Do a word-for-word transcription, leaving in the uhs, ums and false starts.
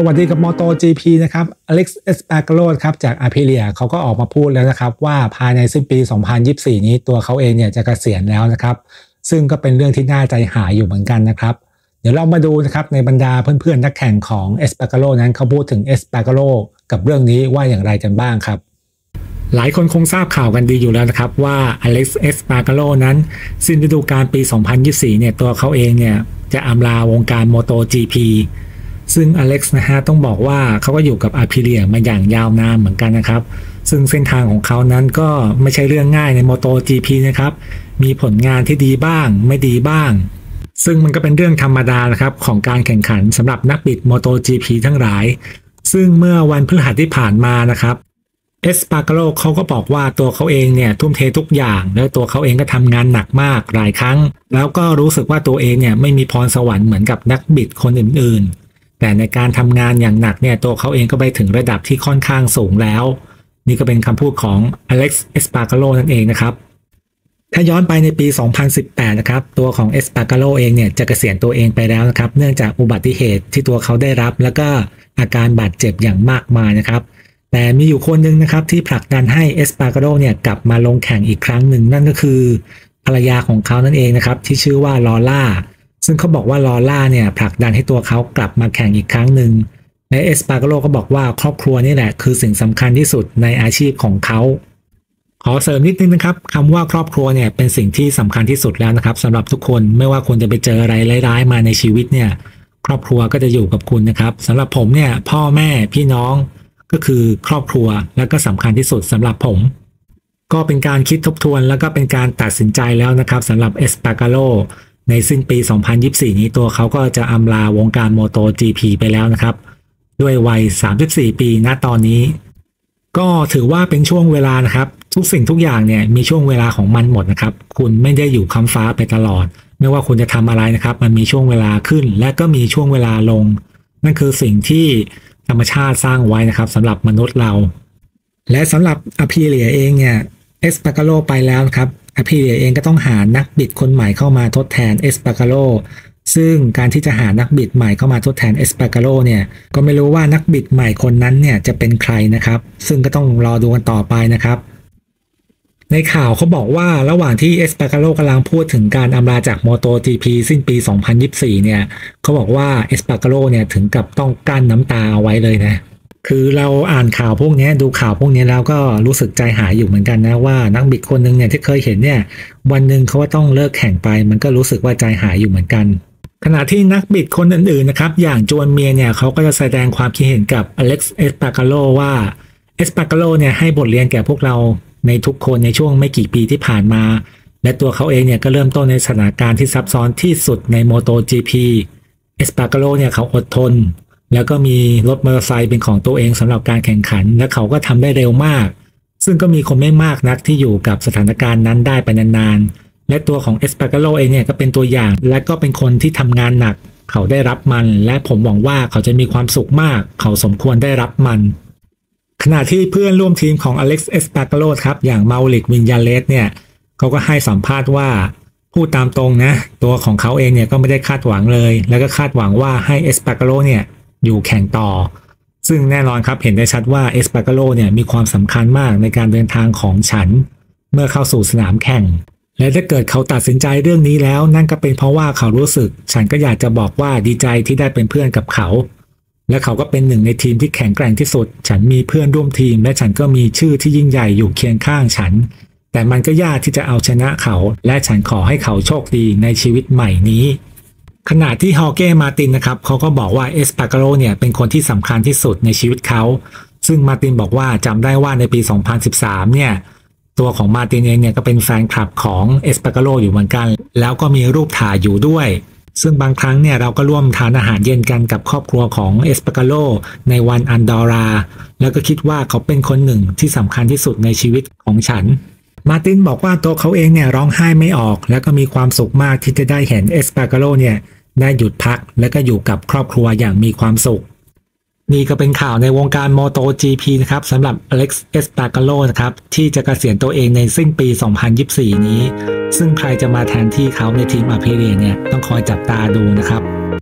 วัสดีกับ MotoGP นะครับอเล็กซ์ เอสปาโกโลครับจาก Aprilia เขาก็ออกมาพูดแล้วนะครับว่าภายในสิ้นปี สองพันยี่สิบสี่ นี้ตัวเขาเองเนี่ยจะเกษียณแล้วนะครับซึ่งก็เป็นเรื่องที่น่าใจหายอยู่เหมือนกันนะครับเดี๋ยวเรามาดูนะครับในบรรดาเพื่อนๆนักแข่งของ Espargaro นั้นเขาพูดถึง Espargaro กับเรื่องนี้ว่าอย่างไรกันบ้างครับหลายคนคงทราบข่าวกันดีอยู่แล้วนะครับว่าอเล็กซ์ เอสปาโกโลนั้นสิ้นฤดูกาลปี สองพันยี่สิบสี่ เนี่ยตัวเขาเองเนี่ยจะอำลาวงการ MotoGP ซึ่งอเล็กซ์นะฮะต้องบอกว่าเขาก็อยู่กับ Aprilia มาอย่างยาวนานเหมือนกันนะครับซึ่งเส้นทางของเขานั้นก็ไม่ใช่เรื่องง่ายใน MotoGP นะครับมีผลงานที่ดีบ้างไม่ดีบ้างซึ่งมันก็เป็นเรื่องธรรมดานะครับของการแข่งขันสำหรับนักบิด MotoGP ทั้งหลายซึ่งเมื่อวันพฤหัสที่ผ่านมานะครับเอสปาโกโลเขาก็บอกว่าตัวเขาเองเนี่ยทุ่มเททุกอย่างแล้วตัวเขาเองก็ทำงานหนักมากหลายครั้งแล้วก็รู้สึกว่าตัวเองเนี่ยไม่มีพรสวรรค์เหมือนกับนักบิดคนอื่นๆแต่ในการทำงานอย่างหนักเนี่ยตัวเขาเองก็ไปถึงระดับที่ค่อนข้างสูงแล้วนี่ก็เป็นคำพูดของอเล็กซ์ เอสปาโกโลนั่นเองนะครับถ้าย้อนไปในปี สองพันสิบแปด นะครับตัวของเอสปาโกโลเองเนี่ยจะเกษียณตัวเองไปแล้วนะครับเนื่องจากอุบัติเหตุที่ตัวเขาได้รับแล้วก็อาการบาดเจ็บอย่างมากมายนะครับแต่มีอยู่คนหนึ่งนะครับที่ผลักดันให้เอสปาโกโลเนี่ยกลับมาลงแข่งอีกครั้งหนึ่งนั่นก็คือภรรยาของเขานั่นเองนะครับที่ชื่อว่าลอร่าซึ่งเขาบอกว่าลอร่าเนี่ยผลักดันให้ตัวเขากลับมาแข่งอีกครั้งหนึ่งและเอสปาโกโลก็บอกว่าครอบครัวนี่แหละคือสิ่งสำคัญที่สุดในอาชีพของเขาขอเสริมนิดนึงนะครับคำว่าครอบครัวเนี่ยเป็นสิ่งที่สำคัญที่สุดแล้วนะครับสำหรับทุกคนไม่ว่าคุณจะไปเจออะไรร้ายๆมาในชีวิตเนี่ยครอบครัวก็จะอยู่กับคุณนะครับสำหรับผมเนี่ยพ่อแม่พี่น้องก็คือครอบครัวและก็สำคัญที่สุดสำหรับผมก็เป็นการคิดทบทวนแล้วก็เป็นการตัดสินใจแล้วนะครับสำหรับเอสปาโกโลในสิ้นปี สองพันยี่สิบสี่ นี้ตัวเขาก็จะอำลาวงการ MotoGP ไปแล้วนะครับด้วยวัยสามสิบสี่ปีณตอนนี้ก็ถือว่าเป็นช่วงเวลานะครับทุกสิ่งทุกอย่างเนี่ยมีช่วงเวลาของมันหมดนะครับคุณไม่ได้อยู่ค้ำฟ้าไปตลอดไม่ว่าคุณจะทำอะไรนะครับมันมีช่วงเวลาขึ้นและก็มีช่วงเวลาลงนั่นคือสิ่งที่ธรรมชาติสร้างไว้นะครับสำหรับมนุษย์เราและสำหรับ Aprilia เองเนี่ยเอสปาโกโลไปแล้วครับ Aprilia เองก็ต้องหานักบิดคนใหม่เข้ามาทดแทนเอสปาโกโลซึ่งการที่จะหานักบิดใหม่เข้ามาทดแทนเอสปาโกโลเนี่ยก็ไม่รู้ว่านักบิดใหม่คนนั้นเนี่ยจะเป็นใครนะครับซึ่งก็ต้องรอดูกันต่อไปนะครับในข่าวเขาบอกว่าระหว่างที่เอสปาโกโลกำลังพูดถึงการอำลาจาก MotoGP สิ้นปี สองพันยี่สิบสี่ เนี่ยเขาบอกว่าเอสปาโกโลเนี่ยถึงกับต้องกั้นน้ำตาเอาไว้เลยนะคือเราอ่านข่าวพวกนี้ดูข่าวพวกนี้แล้วก็รู้สึกใจหายอยู่เหมือนกันนะว่านักบิดคนหนึ่งเนี่ยที่เคยเห็นเนี่ยวันหนึ่งเขาว่าต้องเลิกแข่งไปมันก็รู้สึกว่าใจหายอยู่เหมือนกันขณะที่นักบิดคนอื่นๆนะครับอย่างจวนเมียเนี่ยเขาก็จะแสดงความคิดเห็นกับอเล็กซ์ เอสปาโกโลว่าเอสปาโกโลเนี่ยให้บทเรียนแก่พวกเราในทุกคนในช่วงไม่กี่ปีที่ผ่านมาและตัวเขาเองเนี่ยก็เริ่มต้นในสถานการณ์ที่ซับซ้อนที่สุดใน MotoGP เอสปาโกโลเนี่ยเขาอดทนแล้วก็มีรถมอเตอร์ไซค์เป็นของตัวเองสำหรับการแข่งขันและเขาก็ทำได้เร็วมากซึ่งก็มีคนไม่มากนักที่อยู่กับสถานการณ์นั้นได้ไปนานๆและตัวของเอสปาโกโลเองเนี่ยก็เป็นตัวอย่างและก็เป็นคนที่ทำงานหนักเขาได้รับมันและผมหวังว่าเขาจะมีความสุขมากเขาสมควรได้รับมันขณะที่เพื่อนร่วมทีมของอเล็กซ์ เอสปาโกโลครับอย่างเมาลิก วินยาเลสเนี่ยเขาก็ให้สัมภาษณ์ว่าพูดตามตรงนะตัวของเขาเองเนี่ยก็ไม่ได้คาดหวังเลยแล้วก็คาดหวังว่าให้เอสปาโกโลเนี่ยอยู่แข่งต่อซึ่งแน่นอนครับเห็นได้ชัดว่าเอสปาโกโลเนี่ยมีความสำคัญมากในการเดินทางของฉันเมื่อเข้าสู่สนามแข่งและถ้าเกิดเขาตัดสินใจเรื่องนี้แล้วนั่นก็เป็นเพราะว่าเขารู้สึกฉันก็อยากจะบอกว่าดีใจที่ได้เป็นเพื่อนกับเขาและเขาก็เป็นหนึ่งในทีมที่แข็งแกร่งที่สุดฉันมีเพื่อนร่วมทีมและฉันก็มีชื่อที่ยิ่งใหญ่อยู่เคียงข้างฉันแต่มันก็ยากที่จะเอาชนะเขาและฉันขอให้เขาโชคดีในชีวิตใหม่นี้ขณะที่ฮอร์เก้ มาร์ตินนะครับเขาก็บอกว่าเอสปาโกโลเนี่ยเป็นคนที่สำคัญที่สุดในชีวิตเขาซึ่งมาร์ตินบอกว่าจำได้ว่าในปี สองพันสิบสาม เนี่ยตัวของมาร์ตินเองเนี่ยก็เป็นแฟนคลับของเอสปาโกโลอยู่เหมือนกันแล้วก็มีรูปถ่ายอยู่ด้วยซึ่งบางครั้งเนี่ยเราก็ร่วมทานอาหารเย็นกันกับครอบครัวของเอสปาโกโลในวันอันดอราแล้วก็คิดว่าเขาเป็นคนหนึ่งที่สำคัญที่สุดในชีวิตของฉันมาร์ตินบอกว่าตัวเขาเองเนี่ยร้องไห้ไม่ออกแล้วก็มีความสุขมากที่จะได้เห็นเอสปาโกโลเนี่ยได้หยุดพักและก็อยู่กับครอบครัวอย่างมีความสุขนี่ก็เป็นข่าวในวงการ MotoGP นะครับสำหรับอเล็กซ์ เอสปาโกโลนะครับที่จะเกษียณตัวเองในสิ้นปี สองพันยี่สิบสี่ นี้ซึ่งใครจะมาแทนที่เขาในทีม Aprilia เนี่ยต้องคอยจับตาดูนะครับ